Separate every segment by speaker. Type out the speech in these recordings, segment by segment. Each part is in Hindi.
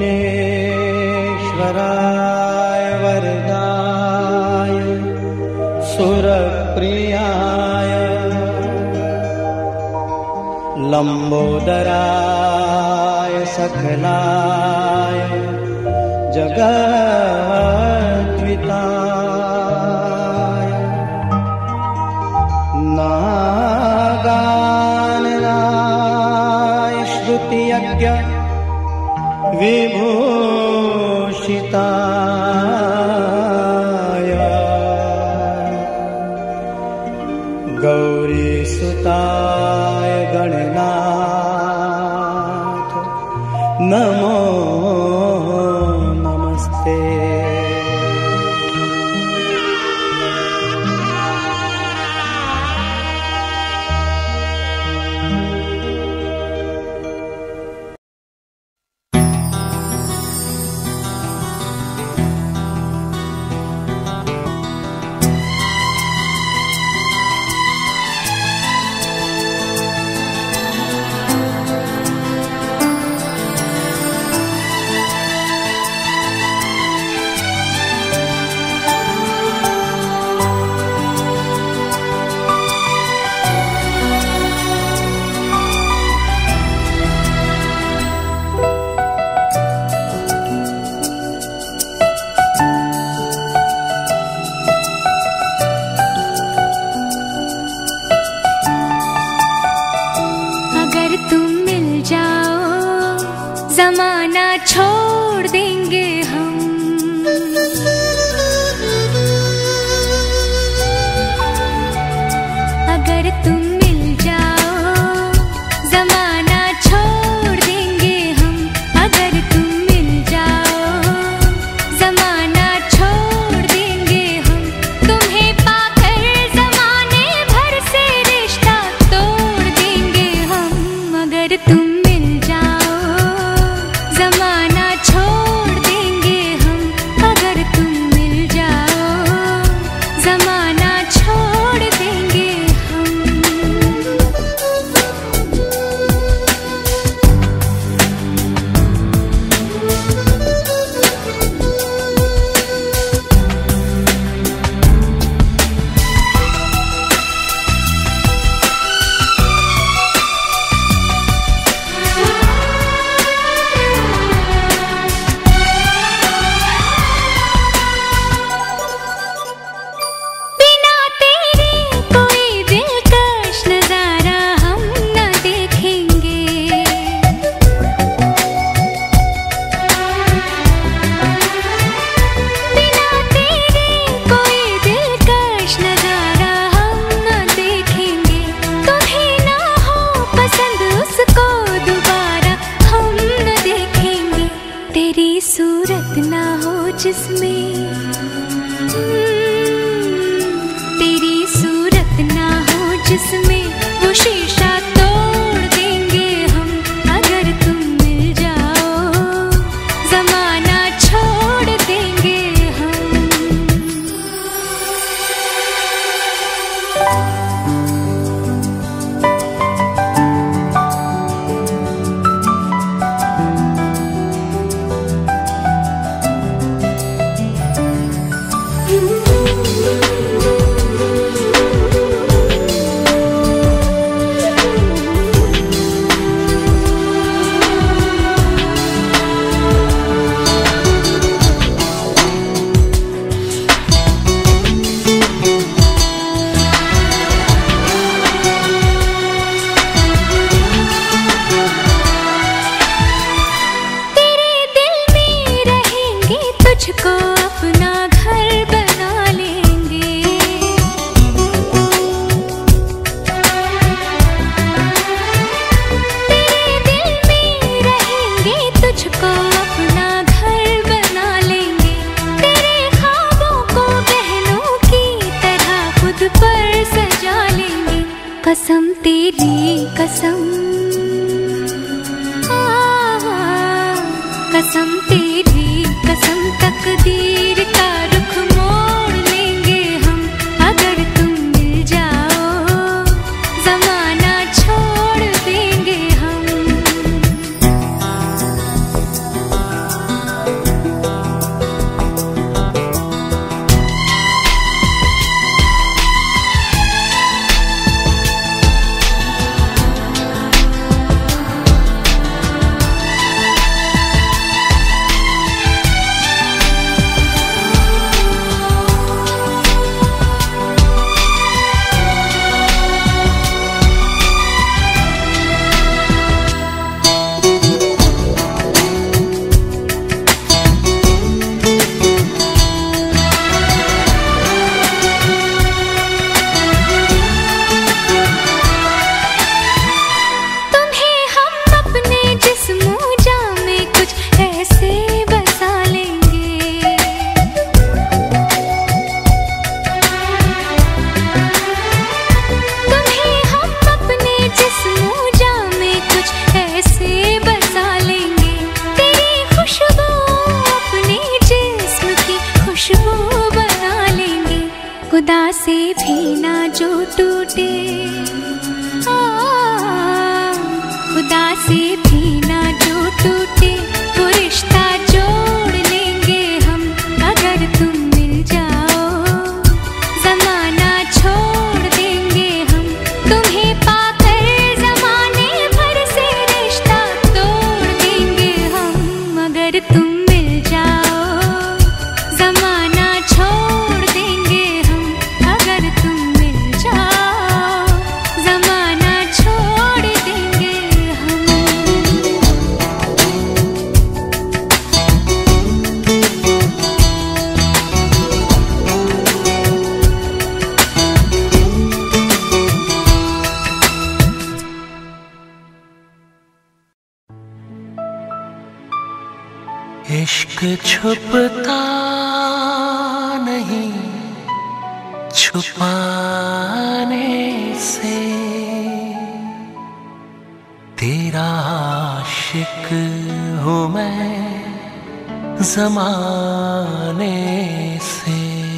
Speaker 1: विघ्नेश्वराय वरदाय सुरप्रियाय लंबोदराय सकलाय जगद्विताय नागाननाय श्रुतियज्ञ विभूषिताय गौरीसुताय गणनाथ नमो नमस्ते।
Speaker 2: जमाना छोड़ देंगे हम, अगर तुम मिल जाओ जमाना छोड़ देंगे हम, अगर तुम मिल जाओ जमाना छोड़ देंगे हम, तुम्हें पाकर जमाने भर से रिश्ता तोड़ देंगे हम, अगर तुम सूरत ना हो जिसमें, तेरी सूरत ना हो जिसमें, वो शीशा तोड़ देंगे हम, अगर तुम मिल जाओ जमाना छोड़ देंगे हम। तुझको अपना घर बना लेंगे, तेरे दिल में रहेंगे, तुझको अपना घर बना लेंगे, तेरे ख्वाबों को बहनों की तरह खुद पर सजा लेंगे, कसम तेरी कसम, कसम तेरी कसम, तकदीर का रुख मोड़ लेंगे हम, अगर तुम मिल जाओ जमाना छोड़ देंगे हम। से भी ना जो टूटे, खुदा से भी ना जो टूटे, वो रिश्ता जोड़ लेंगे हम अगर तुम मिल जाओ। जमाना छोड़ देंगे हम तुम्हें पाकर, जमाने भर से रिश्ता तोड़ देंगे हम अगर तुम मिल जाओ। जमाना छोड़ देंगे हम अगर तुम मिल जाओ। जमाना छोड़ देंगे हम।
Speaker 3: इश्क छुपता नहीं छुपाने से, तेरा आशिक हूँ मैं ज़माने से।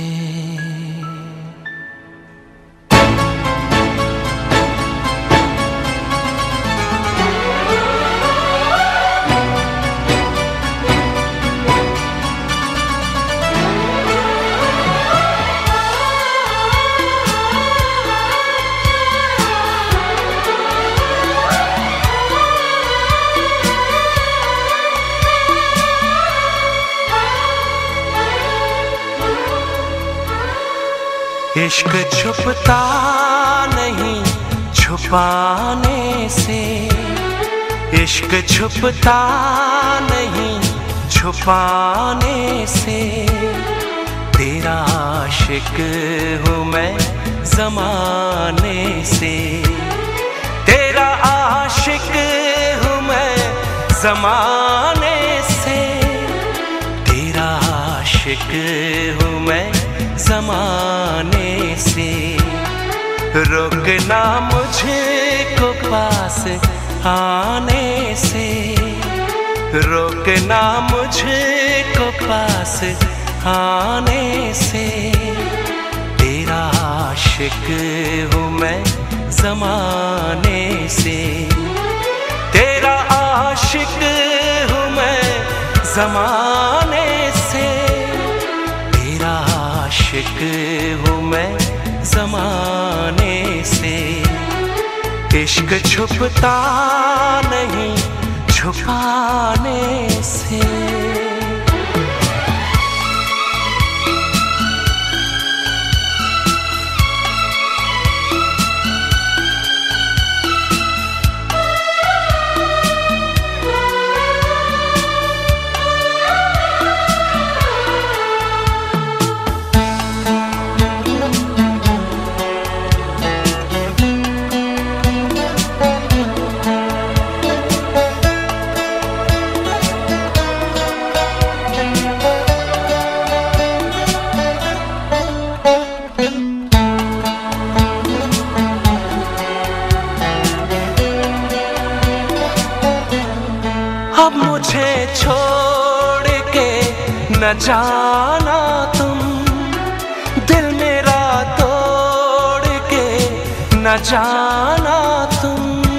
Speaker 3: इश्क छुपता नहीं छुपाने से, इश्क छुपता नहीं छुपाने से, तेरा आशिक हूँ मैं ज़माने से। तेरा आशिक हूँ मैं ज़माने से, तेरा आशिक हूँ मैं ज़माने से। रोकना मुझको पास आने से, रोकना मुझको पास आने से, तेरा आशिक हूँ मैं ज़माने से। तेरा आशिक हूँ मैं ज़माने से, तेरा आशिक हूँ मैं ज़माने से। इश्क छुपता नहीं छुपाने से। अब मुझे छोड़ के न जाना तुम, दिल मेरा तोड़ के न जाना तुम।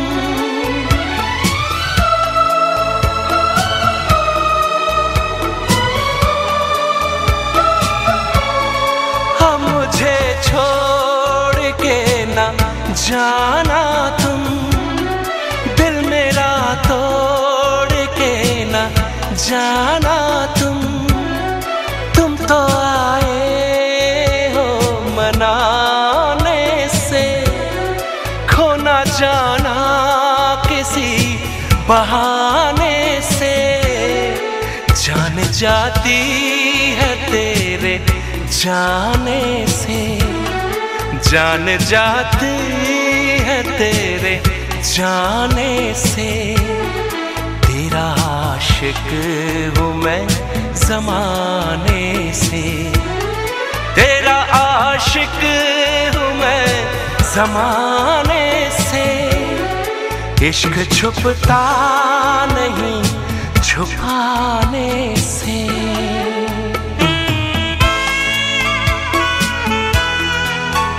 Speaker 3: अब मुझे छोड़ के न जाना तुम, दिल मेरा तोड़ के न जाना तुम। तुम तो आए हो मनाने से, खो न जाना किसी बहाने से। जान जाती है तेरे जाने से, जान जाती है तेरे जाने से। तेरा आशिक हूँ मैं ज़माने से, तेरा आशिक हूँ मैं ज़माने से। इश्क छुपता नहीं छुपाने से।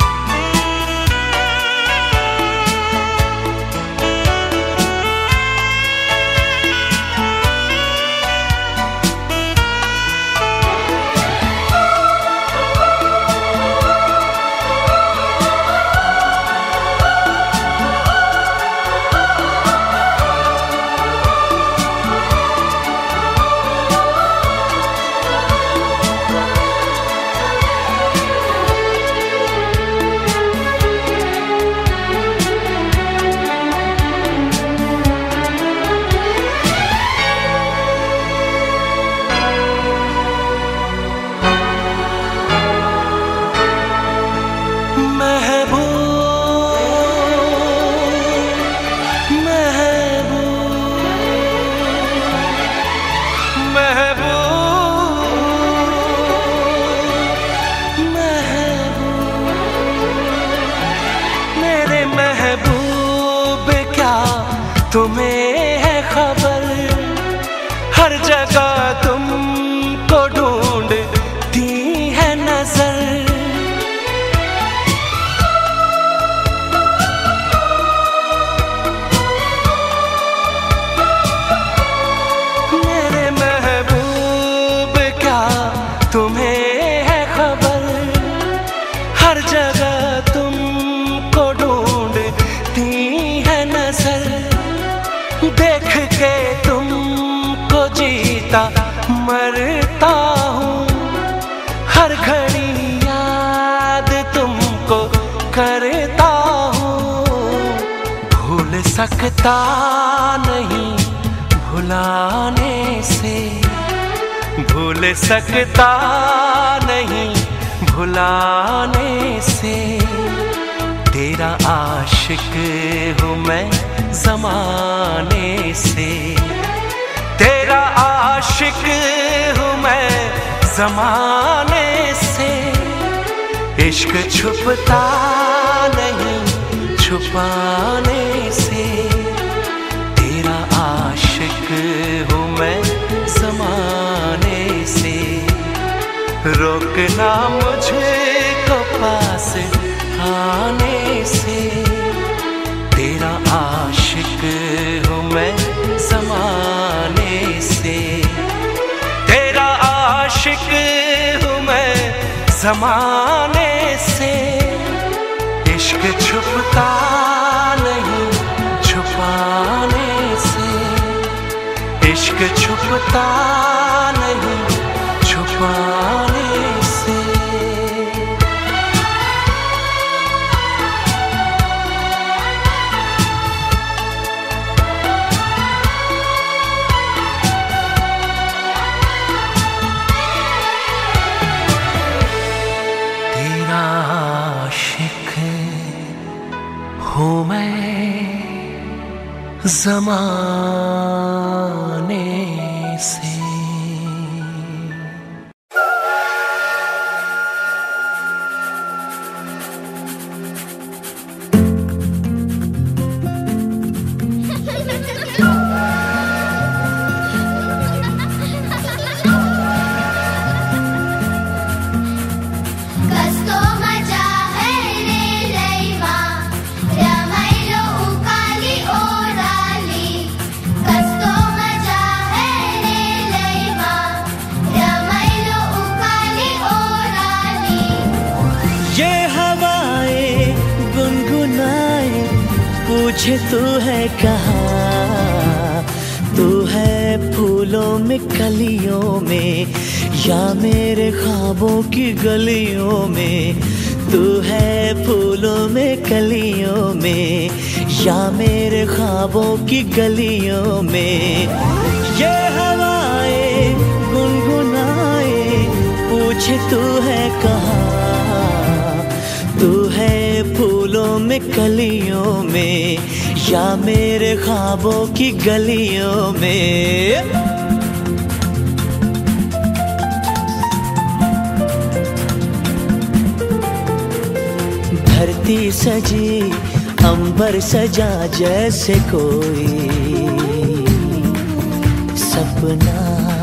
Speaker 3: तुम्हें है खबर, हर जगह तुमको ढूंढती है नजर। मेरे महबूब क्या तुम्हें है खबर, हर जगह तुमको ढूंढती है नजर। देख के तुमको जीता मरता हूँ, हर घड़ी याद तुमको करता हूँ। भूल सकता नहीं भुलाने से, भूल सकता नहीं भुलाने से। तेरा आशिक हूँ मैं ज़माने से, तेरा आशिक हूँ मैं ज़माने से। इश्क छुपता नहीं छुपाने से, तेरा आशिक हूँ मैं ज़माने से। रोकना मुझको पास आने से, तेरा आशिक हूँ मैं ज़माने से। तेरा आशिक हूँ मैं ज़माने से। इश्क छुपता नहीं छुपाने से, इश्क छुपता नहीं छुपाने से। हूँ मैं ज़माने से।
Speaker 1: पूछे तू है कहाँ, तू है फूलों में कलियों में या मेरे ख्वाबों की गलियों में। तू है फूलों में कलियों में या मेरे ख्वाबों की गलियों में। ये हवाएं गुनगुनाए पूछे तू है कहाँ, तू है फूलों में कलियों में या मेरे ख्वाबों की गलियों में। धरती सजी अंबर सजा जैसे कोई सपना,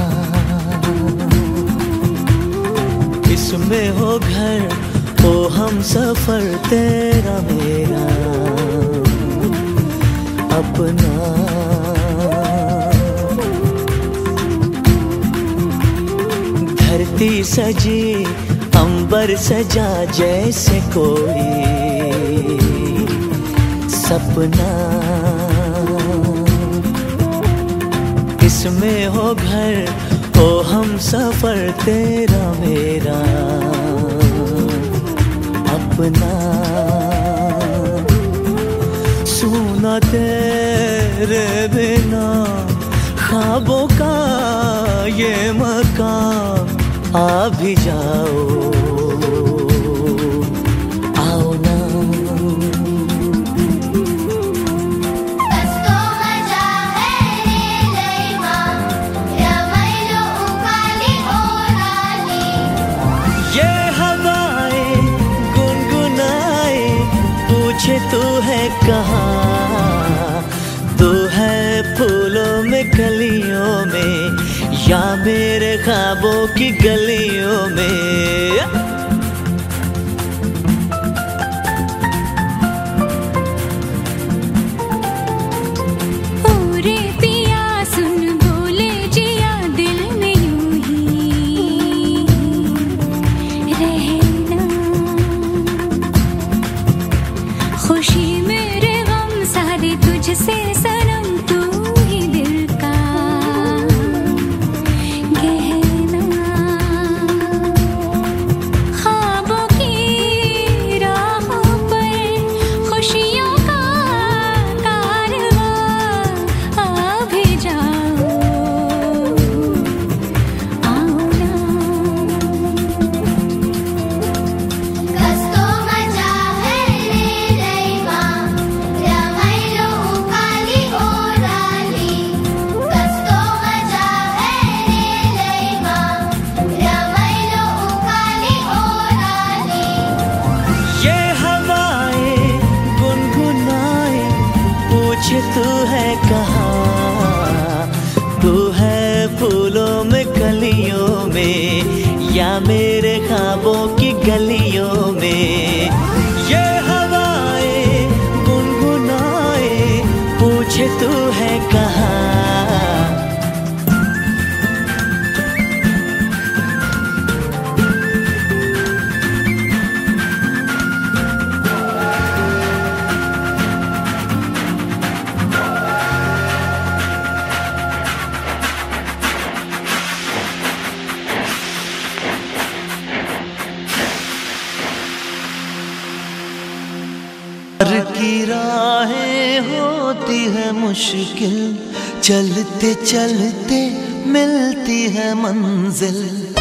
Speaker 1: इसमें हो घर ओ हम सफर तेरा मेरा अपना। धरती सजी अंबर सजा जैसे कोई सपना, इसमें हो घर ओ हम सफर तेरा मेरा अपना। सुना तेरे बिना ख्वाबों का ये मकान, आ भी जाओ आओ पूछे तू है कहाँ, तू है फूलों में कलियों में या मेरे ख्वाबों की गलियों में।
Speaker 2: तुझसे सनम तू ही दिल का गहना, ख्वाबों की राहों पर खुशियों का कारवां आ भी जाओ, आओ ना।
Speaker 4: कस्तो मजा है रे रैवा रमैलो उकाली ओराली, कस्तो मजा है रे रैवा रमैलो उकाली ओराली।
Speaker 1: ये हवाएं गुनगुनाए पूछे तू है कहाँ, तू है फूलों में कलियों में या मेरे ख्वाबों की गलियों में। ये हवाएं गुनगुनाए पूछे तू है कहाँ।
Speaker 3: की राहें होती है मुश्किल, चलते चलते मिलती है मंजिल।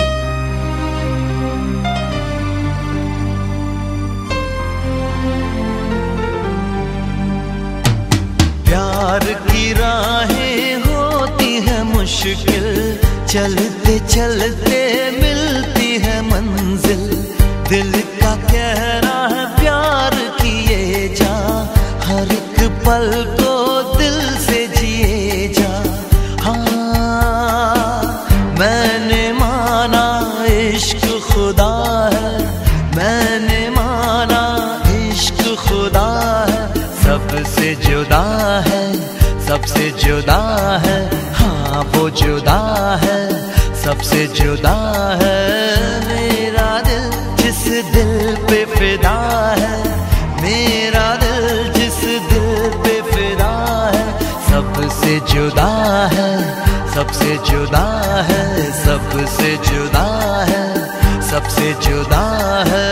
Speaker 3: प्यार की राहें होती है मुश्किल, चलते चलते मिलती है मंजिल। दिल का कहना है प्यार किए जा, हर एक पल को दिल से जिए जा। हाँ मैंने माना इश्क खुदा है, मैंने माना इश्क खुदा है, सबसे जुदा है, सबसे जुदा है। हाँ वो जुदा है, सबसे जुदा है। मेरा दिल जिस दिल पे फिदा है, मेरा दिल जिस दिल पे फिदा है, सबसे जुदा है, सबसे जुदा है, सबसे जुदा है, सबसे जुदा है।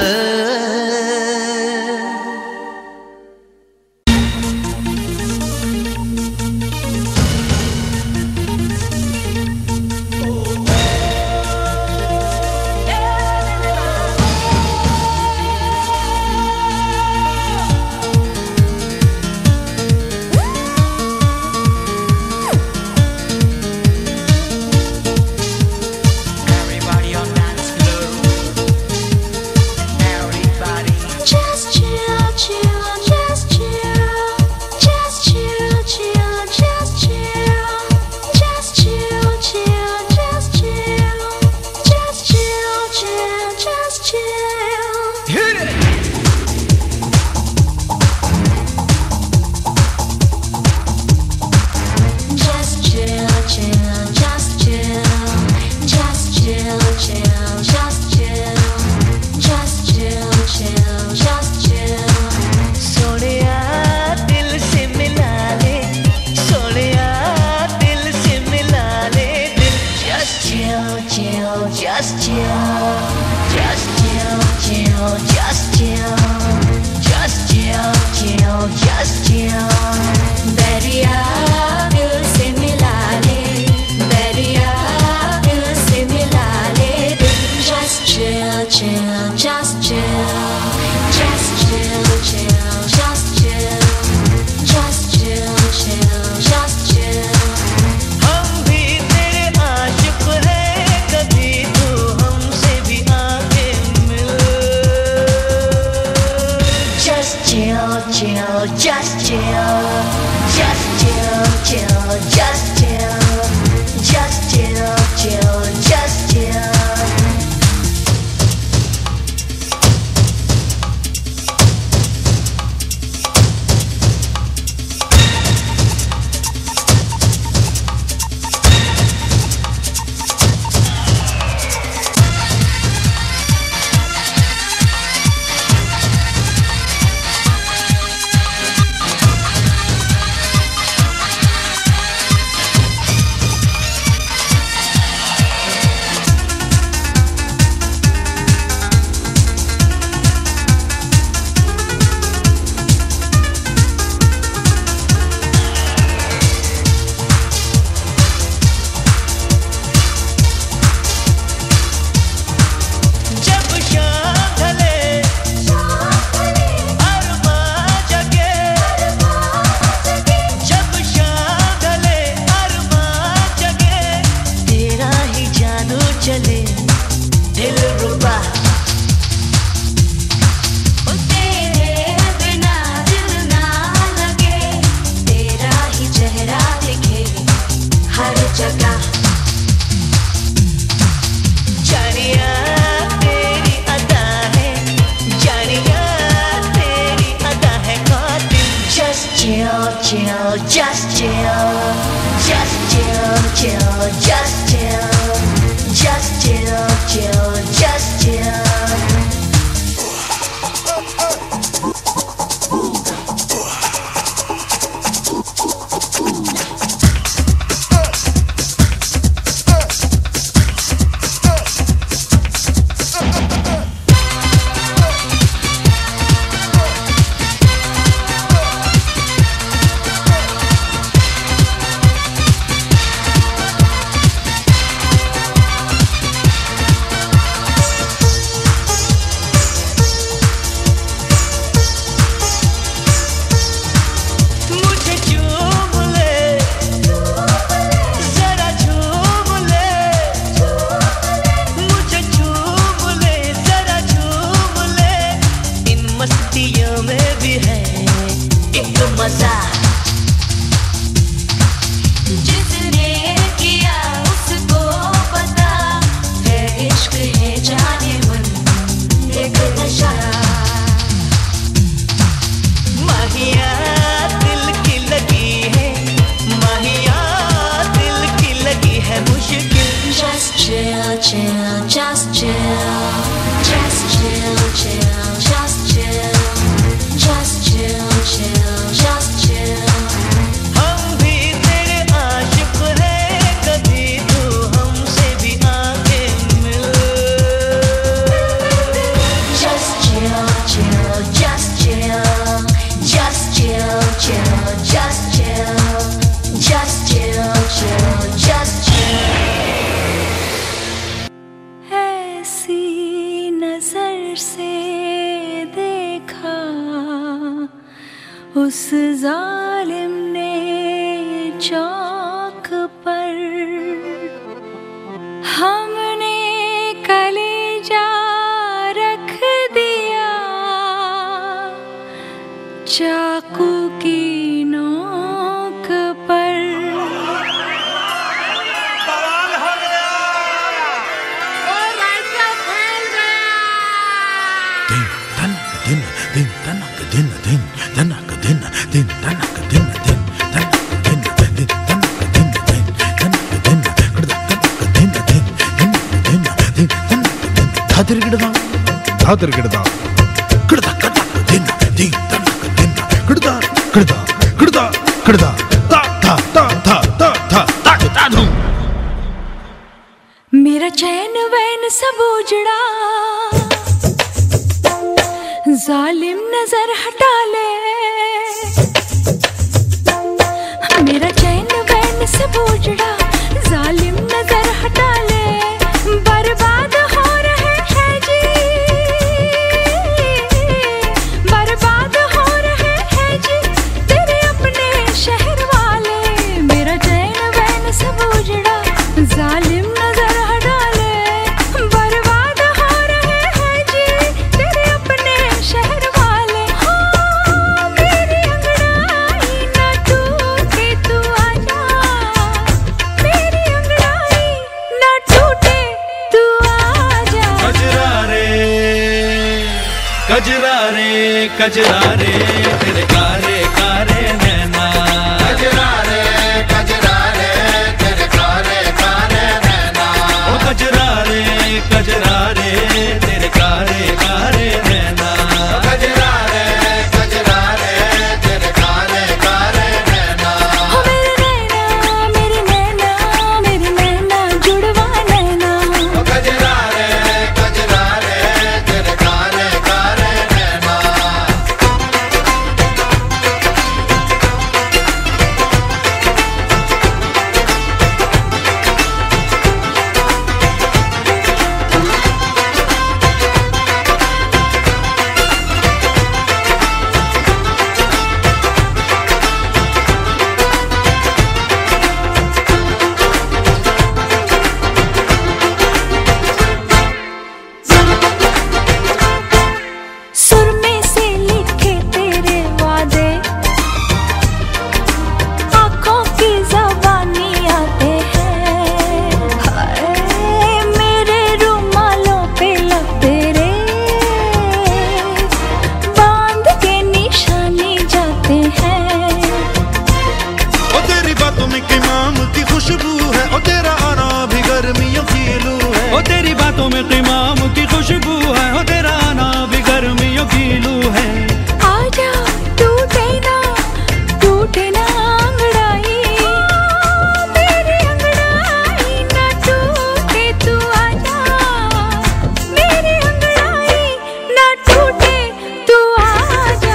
Speaker 5: Everybody on dance floor. Everybody
Speaker 1: chill, chill, just chill, just chill, chill, just chill, just chill, chill, just chill. Just chill, just chill, chill, just chill, just chill, chill, just chill. उस जालिम ने चौक पर हमने कलेजा रख दिया, चाकू की नोक पर।
Speaker 5: बवाल हो गया, और रास्ता फैल गया।
Speaker 6: दिन तनक दिन दिन तनक दिन दिन तनक दिन दिन तनक दिन दिन तनक दिन दिन तनक दिन कड़दा तनक दिन दिन दिन दिन तनक दिन धातर गिड़दा कड़दा तनक दिन दिन तनक दिन कड़दा कड़दा कड़दा कड़दा ता ता ता ता ता ता ता ता धूम।
Speaker 2: मेरा चैन वैन सब उजड़ा, जालिम नजर हटा ले। मेरा चैन वैन सब उजड़ा, जालिम नजर हटा ले। बर्बाद हो रहे हैं जी, बर्बाद हो रहे हैं जी तेरे अपने शहर वाले। मेरा चैन वैन सब उजड़ा, जालिम नजर हटा ले। बर्बाद हो रहे हैं जी तेरे अपने शहर वाले। हाँ
Speaker 3: कजरा रे तेरे कारे कारे नैना,
Speaker 6: कजरा रे तेरे कारे कारे नैना,
Speaker 3: ओ कजरा रे तेरे कारे कारे नैना,
Speaker 6: कजरा रे तेरे कारे कारे नैना।
Speaker 2: हो मेरी नैना जुड़वा नैना।
Speaker 6: कजरा रे तेरे कारे कारे नैना।
Speaker 2: सुर में से लिखे तेरे वादे, आँखों की ज़बानी आते हैं। हाय मेरे रुमालों पे लब तेरे बांध के निशानी जाते हैं।
Speaker 6: ओ तेरी बातों में क़िमाम की खुशबू है, ओ तेरा आना भी गर्मियों की लू है।
Speaker 3: ओ तेरी बातों में क़िमाम की खुशबू है, ओ तेरा आना भी गर्मियों की लू है।
Speaker 2: आजा टूटे ना अंगड़ाई, मेरी अंगड़ाई ना टूटे। तू आजा मेरी अंगड़ाई ना टूटे, तू आजा।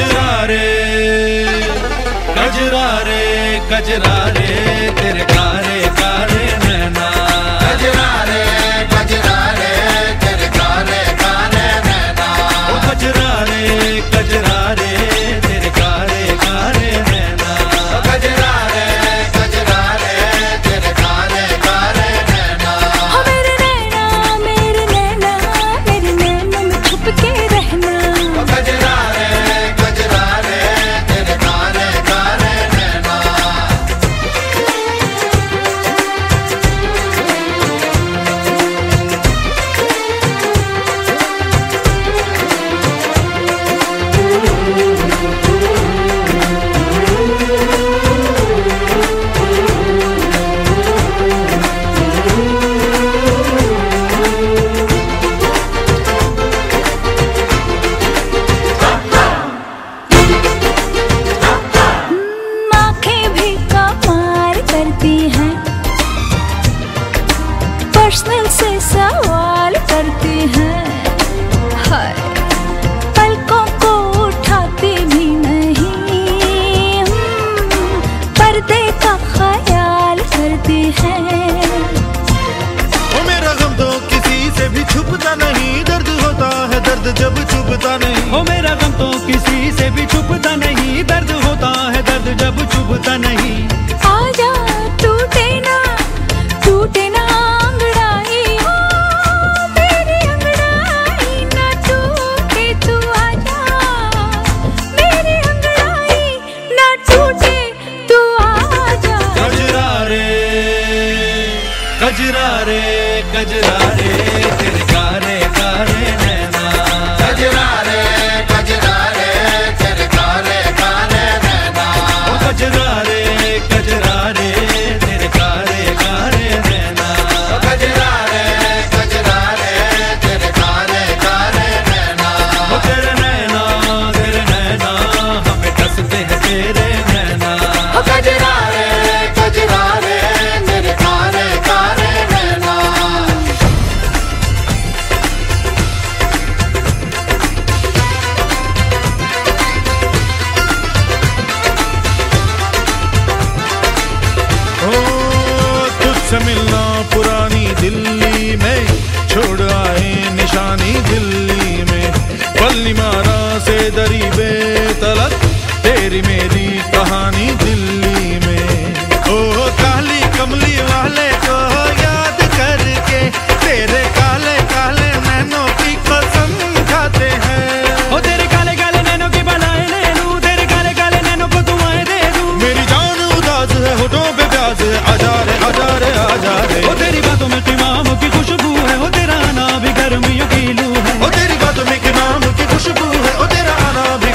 Speaker 3: कजरा रे तेरे कारे कारे नैना,
Speaker 6: कजरा रे तेरे कारे कारे नैना।
Speaker 3: ओ कजरा रे तेरे कारे कारे नैना,
Speaker 6: कजरा रे तेरे कारे कारे नैना।
Speaker 2: हो मेरे नैना में छुप के रहना।
Speaker 6: कजरा रे तेरे कारे कारे नैना।
Speaker 2: आँखें भी कमाल करती हैं, पर्सनल से सवाल करती हैं। हाय पलकों को उठाती भी नहीं, पर्दे का ख्याल करती हैं।
Speaker 6: ओ मेरा गम तो किसी से भी छुपता नहीं, दर्द होता है दर्द जब छुपता नहीं।
Speaker 3: ओ मेरा गम तो किसी से भी छुपता नहीं, दर्द होता है दर्द जब छुपता नहीं।
Speaker 2: आजा टूटे ना अंगड़ाई, ओ मेरी अंगड़ाई ना टूटे। तू आजा मेरी अंगड़ाई ना टूटे, तू आजा।
Speaker 3: कजरा रे तेरे कारे कारे नैना,
Speaker 6: कजरा रे तेरे कारे कारे नैना।
Speaker 3: ओ कजरा रे तेरे कारे कारे नैना,
Speaker 6: कजरा रे तेरे कारे कारे नैना।
Speaker 3: ओ तेरे नैना हमें डसते हैं तेरे नैना।
Speaker 6: कजरा रे तेरे कारे कारे नैना। ओ तुझसे मिलना पुरानी दिल्ली में, छोड़ आए निशानी दिल्ली में। पल्ली मारा से दरी बेतलक, तेरी मेरी कहानी दिल्ली में। ओ काली कमली वाले को याद करके, तेरे काले काले नैनों की कसम खाते हैं।
Speaker 3: ओ तेरे काले काले नैनों की बलाएं ले लूं, तेरे काले काले नैनों को दुआएं दे दूं।
Speaker 6: मेरी जान उदास है होठों पे प्यास है, आजा रे आजा रे आजा रे।
Speaker 3: ओ तेरी बातों में क़िमाम की खुशबू है, ओ तेरा आना भी गर्मियों की लू है।
Speaker 6: ओ तेरी बातों में क़िमाम की खुशबू है, ओ तेरा आना भी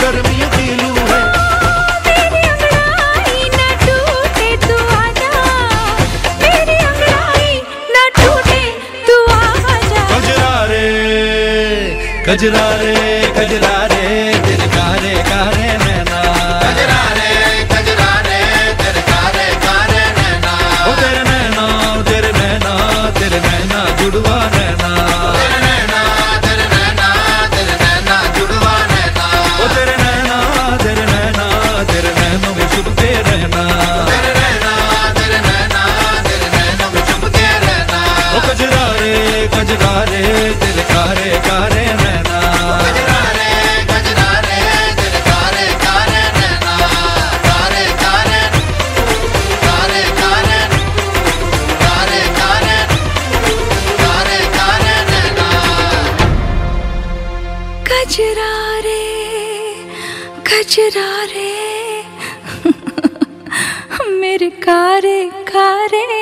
Speaker 3: कजरा रे तेरे कारे कारे नैना,
Speaker 7: कजरा रे तेरे कारे कारे नैना,
Speaker 3: ओ तेरे नैना तेरे नैना तेरे नैना जुड़वा नैना,
Speaker 7: तेरे नैना तेरे नैना तेरे नैना जुड़वा नैना,
Speaker 3: ओ तेरे नैना तेरे नैना तेरे नैनों में छुप के रहना,
Speaker 7: तेरे नैना तेरे नैना तेरे नैनों में छुप के रहना,
Speaker 3: ओ कजरा रे तेरे कारे कारे नैना,
Speaker 7: कजरा रे तेरे कारे कारे नैना, कारे कारे कारे कारे कारे कारे कारे कारे नैना,
Speaker 2: कजरा रे मेरे कारे कारे